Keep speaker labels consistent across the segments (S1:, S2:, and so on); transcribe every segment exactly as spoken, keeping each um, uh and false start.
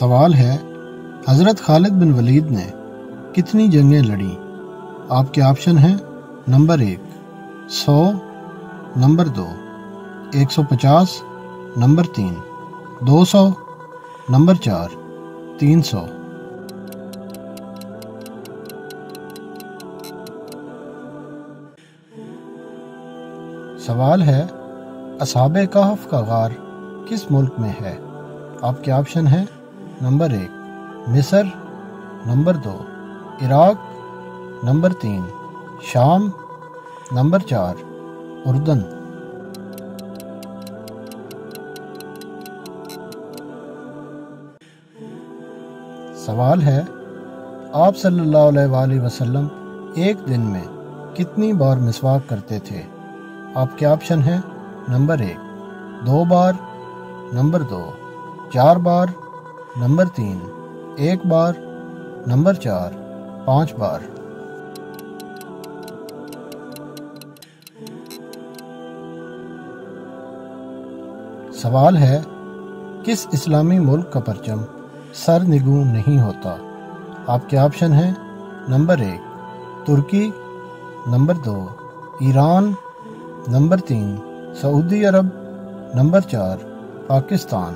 S1: سوال ہے حضرت خالد بن ولید نے کتنی جنگیں لڑیں؟ آپ کے آپشن ہیں نمبر ایک سو، نمبر دو ایک سو پچاس، نمبر تین دو سو، نمبر چار تین سو۔ سوال ہے اصحاب کہف کا غار کس ملک میں ہے؟ آپ کے آپشن ہیں نمبر ایک مصر، نمبر دو عراق، نمبر تین شام، نمبر چار اردن۔ سوال ہے آپ صلی اللہ علیہ وآلہ وسلم ایک دن میں کتنی بار مسواک کرتے تھے؟ آپ کے آپشن ہیں نمبر ایک دو بار، نمبر دو چار بار، نمبر تین ایک بار، نمبر چار پانچ بار۔ سوال ہے کس اسلامی ملک کا پرچم سر نگوں نہیں ہوتا؟ آپ کے آپشن ہیں نمبر ایک ترکی، نمبر دو ایران، نمبر تین سعودی عرب، نمبر چار پاکستان۔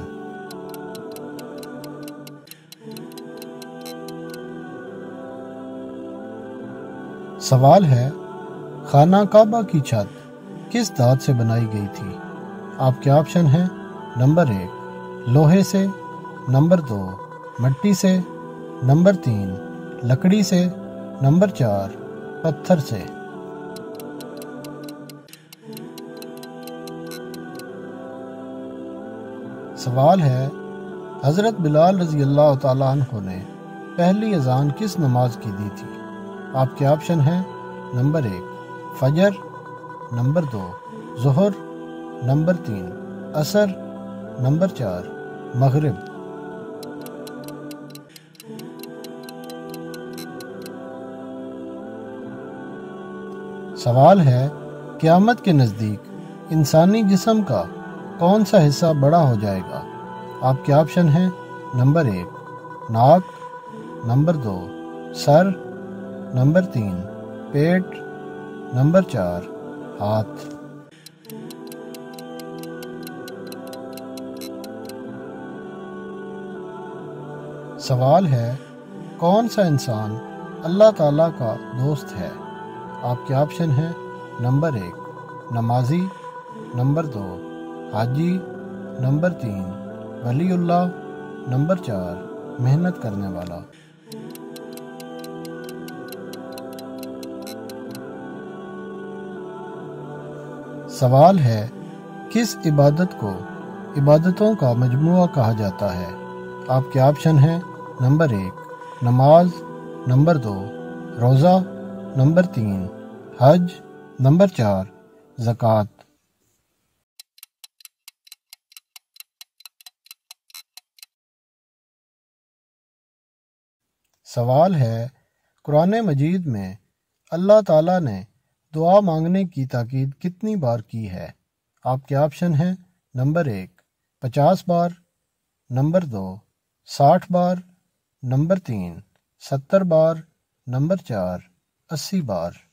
S1: سوال ہے خانہ کعبہ کی چھت کس دھات سے بنائی گئی تھی؟ آپ کے آپشن ہیں نمبر ایک لوہے سے، نمبر دو مٹی سے، نمبر تین لکڑی سے، نمبر چار پتھر سے۔ سوال ہے حضرت بلال رضی اللہ تعالیٰ عنہ نے پہلی اذان کس نماز کی دی تھی؟ آپ کے آپشن ہیں نمبر ایک فجر، نمبر دو ظہر، نمبر تین عصر، نمبر چار مغرب۔ سوال ہے قیامت کے نزدیک انسانی جسم کا کون سا حصہ بڑا ہو جائے گا؟ آپ کے آپشن ہیں نمبر ایک ناک، نمبر دو سر، نمبر تین پیٹ، نمبر چار ہاتھ۔ سوال ہے کون سا انسان اللہ تعالیٰ کا دوست ہے؟ آپ کے آپشن ہیں نمبر ایک نمازی، نمبر دو حاجی، نمبر تین ولی اللہ، نمبر چار محنت کرنے والا۔ سوال ہے کس عبادت کو عبادتوں کا مجموعہ کہا جاتا ہے؟ آپ کے آپشن ہیں نمبر ایک نماز، نمبر دو روزہ، نمبر تین حج، نمبر چار زکوٰۃ۔ سوال ہے قرآن مجید میں اللہ تعالیٰ نے دعا مانگنے کی تاکید کتنی بار کی ہے؟ آپ کے آپشن ہیں نمبر ایک پچاس بار، نمبر دو ساٹھ بار، نمبر تین ستر بار، نمبر چار اسی بار۔